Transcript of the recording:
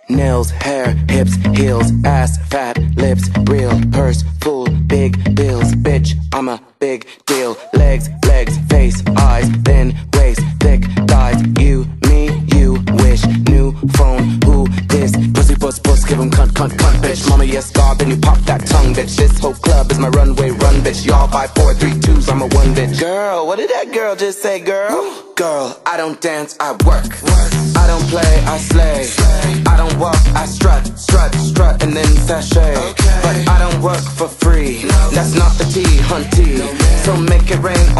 Nails, hair, hips, heels, ass, fat, lips, real, purse, full, big bills, bitch, I'm a big deal. Legs, face, eyes, thin waist, thick thighs. You, me, you wish. New phone, who this? Pussy, puss, give 'em cunt, bitch. Mama, yes, God, then you pop that tongue, bitch. This whole club is my runway, run, bitch. Y'all 5, 4, 3, 2s, I'm a one, bitch. Girl, what did that girl just say, girl? Girl, I don't dance, I work. I don't play, I slay. I don't walk, I strut, and then sashay. But I don't work for free. That's not the tea, hunty. So make it rain